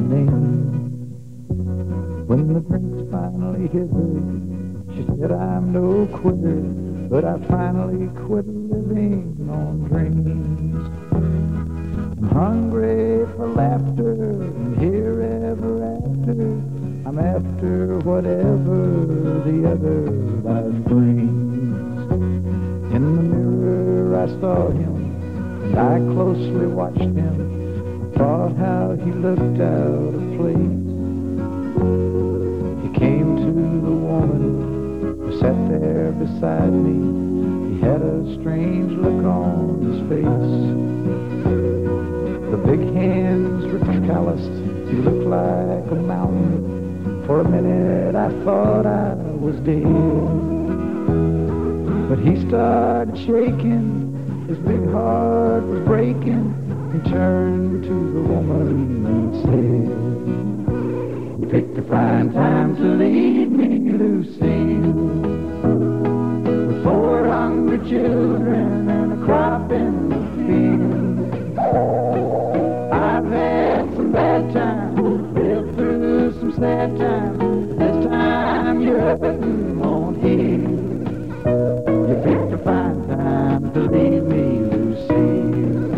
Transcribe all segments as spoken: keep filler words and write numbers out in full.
name. When the drinks finally hit her, she said, I'm no quitter, but I finally quit living on dreams. I'm hungry for laughter, and here ever after, I'm after whatever the other life brings. In the mirror I saw him, and I closely watched him, thought how he looked out of place. He came to the woman who sat there beside me. He had a strange look on his face. The big hands were calloused, he looked like a mountain. For a minute I thought I was dead. But he started shaking, his big heart was breaking. He turned to the woman and said, you picked a fine time to leave me, Lucille, with four hungry children and a crop in the field. I've had some bad times, lived through some sad times. This time you're hurting won't heal. You picked a fine time to leave me, Lucille.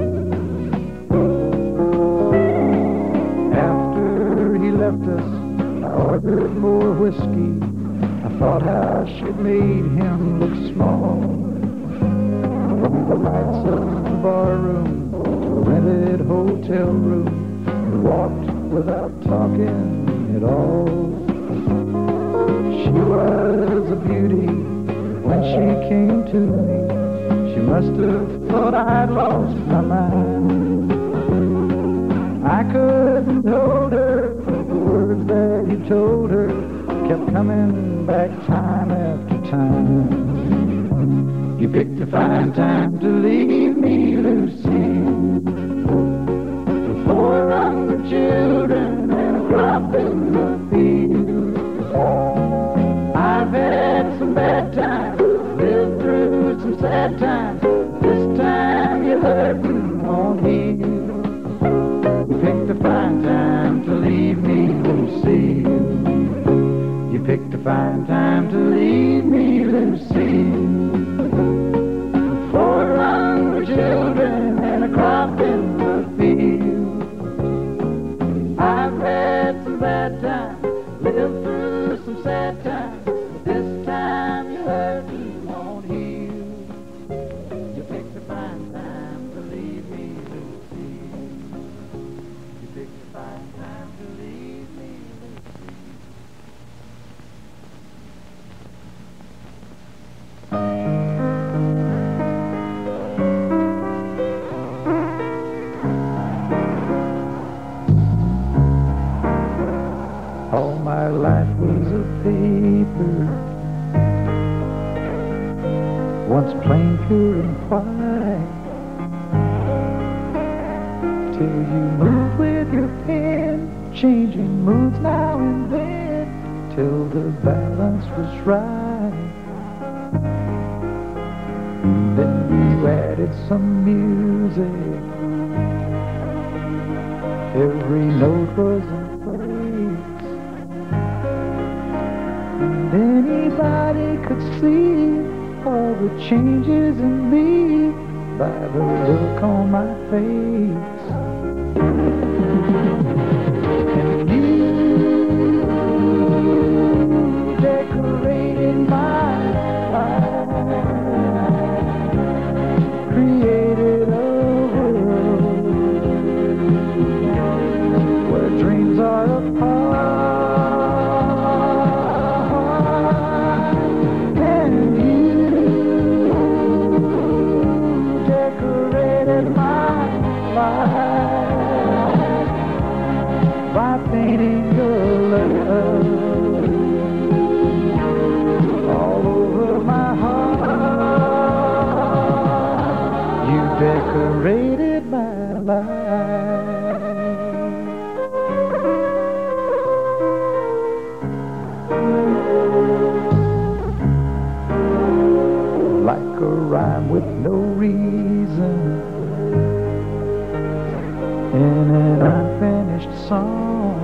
After he left us, I ordered more whiskey. I thought how she'd made him look small. From the lights of the bar room to the rented hotel room, we walked without talking at all. She was a beauty when she came to me. She must have thought I'd lost my mind. I couldn't hold her, the words that he told her kept coming back time after time. You picked a fine time to leave me, Lucille, with four hungry children and a crop in the field. I've had some bad times, lived through some sad times. This time you're hurting won't heal. You picked a fine time to leave me, Lucille. You picked a fine time to leave me, Lucille. Four hungry children and a crop in the field. I've had some bad times, lived through some sad times. This time you're hurting won't heal. You picked a fine time to leave me, Lucille. You picked a fine time to leave me, Lucille. All my life was a paper, once plain, pure and white, till you moved with your pen, changing moods now and then, till the balance was right. Then you added some music, every note was in place, and anybody could see all the changes in me by the look on my face. And you decorated my life, created a world where dreams are apart. And you decorated my life by painting your love all over my heart. You decorated my life. Like a rhyme with no reason in an unfinished finished song.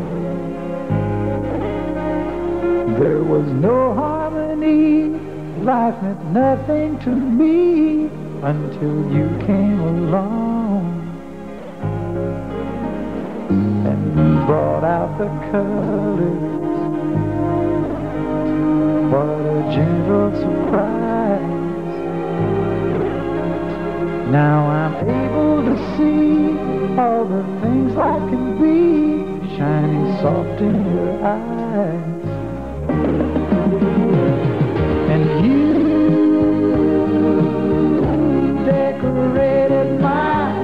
There was no harmony, life meant nothing to me until you came along and brought out the colors. What a gentle surprise. Now I'm able to see all the things life can be, shining soft in your eyes. And you decorated my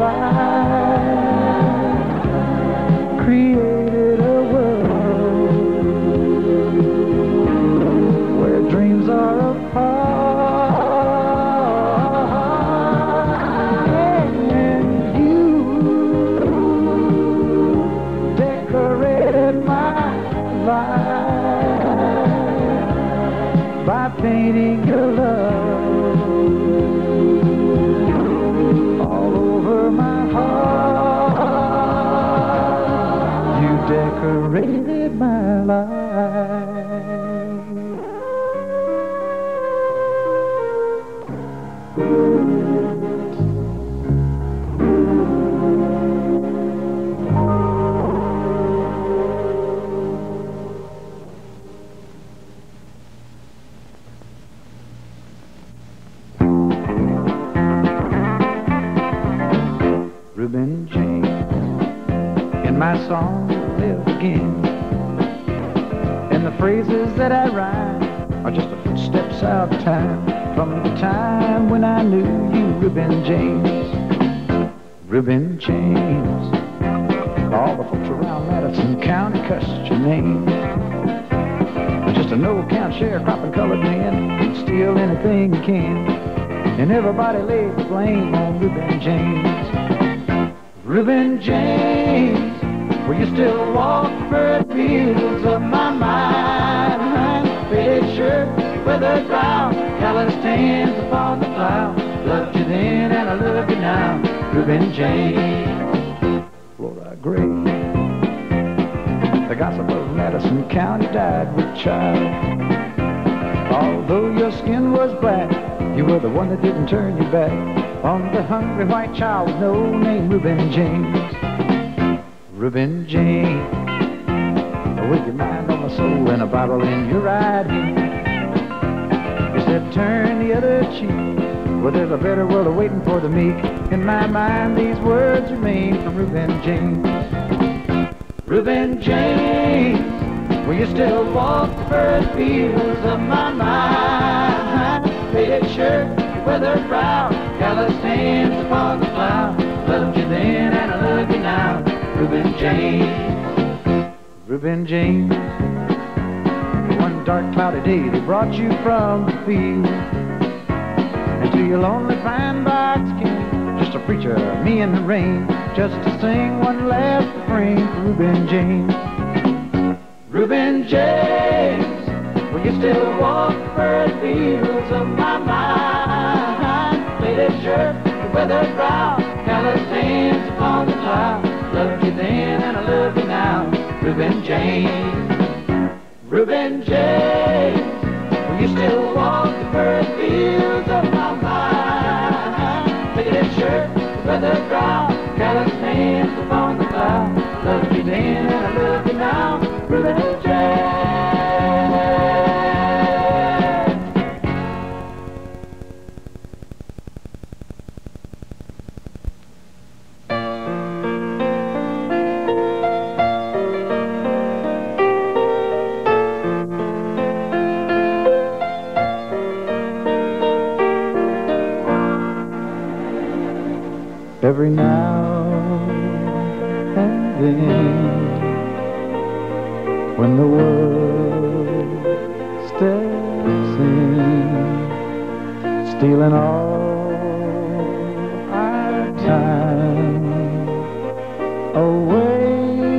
life, created a world where dreams are apart. And you decorated my life by painting your love all over my heart. You decorated my life. Reuben James, in my song live again, and the phrases that I write are just the footsteps of time, from the time when I knew you, Reuben James. Reuben James, all the folks around Madison County cussed your name. Just a no-account sharecropping colored man can steal anything he can, and everybody laid the blame on Reuben James. Reuben James, will you still walk the bird fields of my mind? Faded shirt, weathered brow, calloused hands upon the plow. Loved you then and I love you now, Reuben James. Flora Gray, the gossip of Madison County, died with child. Although your skin was black, you were the one that didn't turn your back on the hungry white child with no name, Reuben James. Reuben James, with your mind on my soul and a Bible in your right hand, you said turn the other cheek, well there's a better world awaiting for the meek. In my mind these words remain from Reuben James. Reuben James, will you still walk the bird fields of my mind? Faded shirt, weathered brow, calloused hands upon the plow. Loved you then and I love you now, Reuben James. Reuben James, one dark cloudy day they brought you from the field into your lonely pine box came just a preacher, me in the rain, just to sing one last refrain for Reuben James. Reuben James, will you still walk the bird fields of my mind? Faded shirt, weathered brow, calloused hands upon the plow. Loved you then and I love you now, Reuben James. Reuben James, will you still walk the bird fields of my mind? Faded shirt, weathered brow, calloused hands upon the plow. Loved you then and I love you now, Reuben James. Every now and then, when the world steps in, stealing all our time away,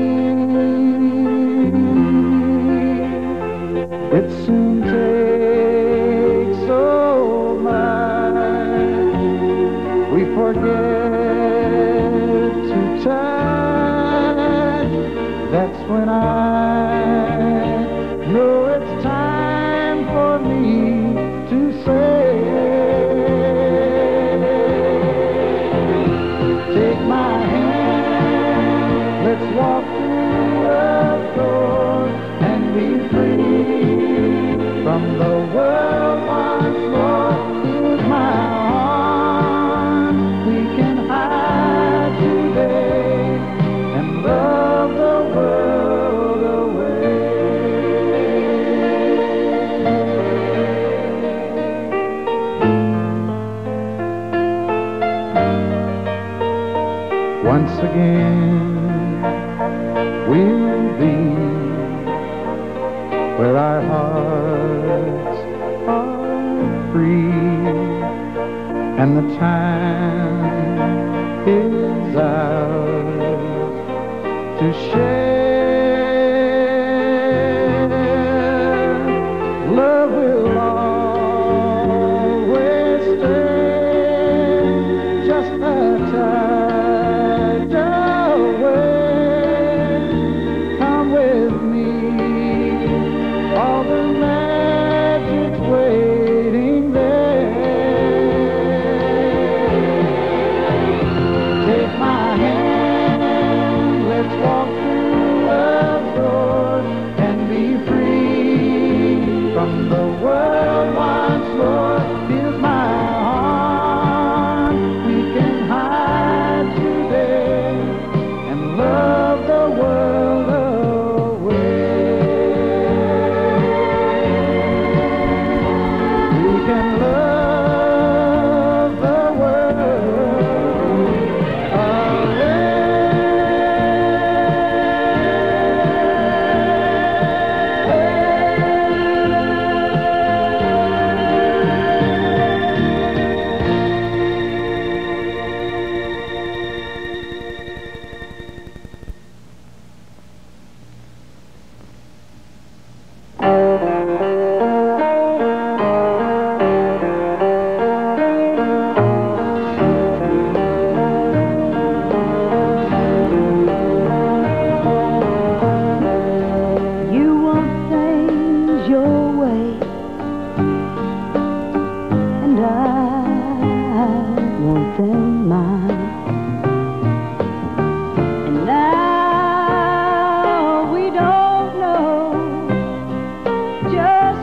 it soon takes so much we forget to touch That's when I know it's time for me to say, take my hand, let's walk through the door and be free from the world once more. Here's my arms, we can hide today and love the world away. Once again we'll be where our hearts are free and the time is ours to share. Love will always stay just a touch away. Come with me, all the magic's waiting there. Take my hand, let's walk through the door and be free from the world once more. Here's my arm, we can hide today and love the world away. We can love the world away. You want things your way, and I want them mine. And now we don't know just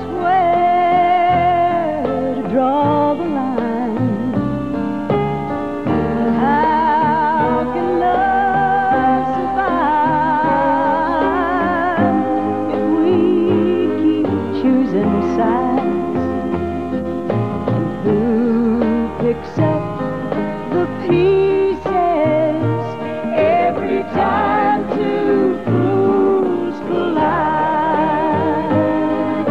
where to draw the line. How can love survive if we keep choosing sides? And who picks up the pieces every time two fools collide?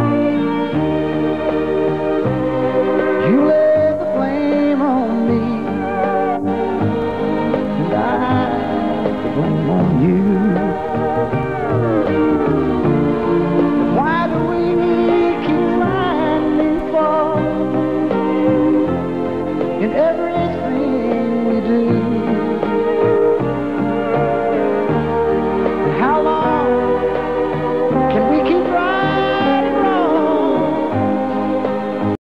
You laid the blame on me, and I the blame on you. But why do we keep finding fault in every